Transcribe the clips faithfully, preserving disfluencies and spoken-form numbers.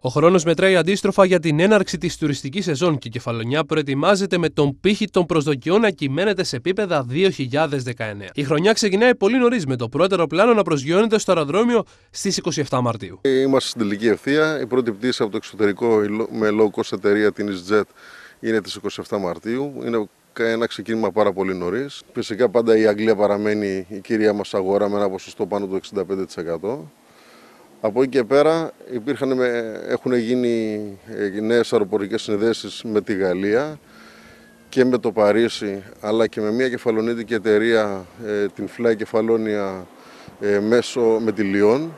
Ο χρόνος μετράει αντίστροφα για την έναρξη της τουριστικής σεζόν και η Κεφαλονιά προετοιμάζεται με τον πύχη των προσδοκιών να κυμαίνεται σε επίπεδα δύο χιλιάδες δεκαεννέα. Η χρονιά ξεκινάει πολύ νωρίς, με το πρώτο αεροπλάνο να προσγειώνεται στο αεροδρόμιο στις είκοσι επτά Μαρτίου. Είμαστε στην τελική ευθεία. Η πρώτη πτήση από το εξωτερικό με low cost εταιρεία, την EasyJet, είναι τις είκοσι επτά Μαρτίου. Είναι ένα ξεκίνημα πάρα πολύ νωρίς. Φυσικά πάντα η Αγγλία παραμένει η κυρία μας αγορά με ένα ποσοστό πάνω του εξήντα πέντε τοις εκατό. Από εκεί και πέρα υπήρχαν, έχουν γίνει νέες αεροπορικές συνδέσεις με τη Γαλλία και με το Παρίσι, αλλά και με μια κεφαλονίτικη εταιρεία, την Fly Κεφαλόνια, μέσω με τη Λιόν.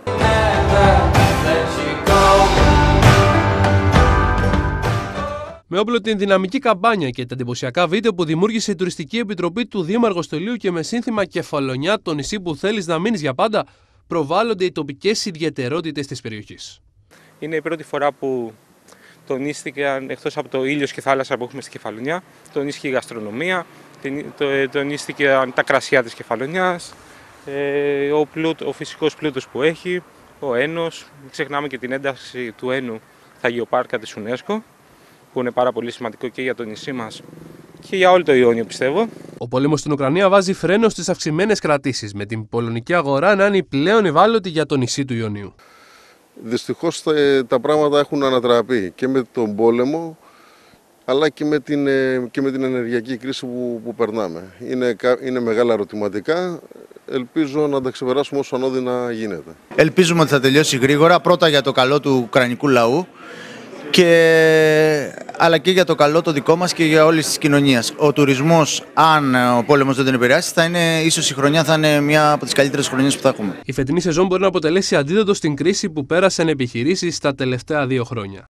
Με όπλο την δυναμική καμπάνια και τα εντυπωσιακά βίντεο που δημιούργησε η Τουριστική Επιτροπή του Δήμου Αργοστολίου και με σύνθημα «Κεφαλονιά, το νησί που θέλεις να μείνεις για πάντα», προβάλλονται οι τοπικές ιδιαιτερότητες της περιοχής. Είναι η πρώτη φορά που τονίστηκαν, εκτός από το ήλιος και θάλασσα που έχουμε στη Κεφαλονιά, τονίστηκε η γαστρονομία, τονίστηκαν τα κρασιά της Κεφαλονιάς, ο, πλούτ, ο φυσικός πλούτος που έχει, ο Ένος. Μην ξεχνάμε και την ένταξη του Ένου στα γεωπάρκα της UNESCO, που είναι πάρα πολύ σημαντικό και για το νησί μας και για όλο το Ιόνιο, πιστεύω. Ο πόλεμος στην Ουκρανία βάζει φρένο στις αυξημένες κρατήσεις, με την πολωνική αγορά να είναι η πλέον ευάλωτη για το νησί του Ιωνίου. Δυστυχώς τα πράγματα έχουν ανατραπεί και με τον πόλεμο, αλλά και με την, και με την ενεργειακή κρίση που, που περνάμε. Είναι, είναι μεγάλα ερωτηματικά. Ελπίζω να τα ξεπεράσουμε όσο ανώδυνα γίνεται. Ελπίζουμε ότι θα τελειώσει γρήγορα, πρώτα για το καλό του ουκρανικού λαού, Και... αλλά και για το καλό το δικό μας και για όλης της κοινωνίας. Ο τουρισμός, αν ο πόλεμος δεν τον επηρεάσει, θα είναι, ίσως η χρονιά θα είναι μια από τις καλύτερες χρονιές που θα έχουμε. Η φετινή σεζόν μπορεί να αποτελέσει αντίδοτο στην κρίση που πέρασαν επιχειρήσεις τα τελευταία δύο χρόνια.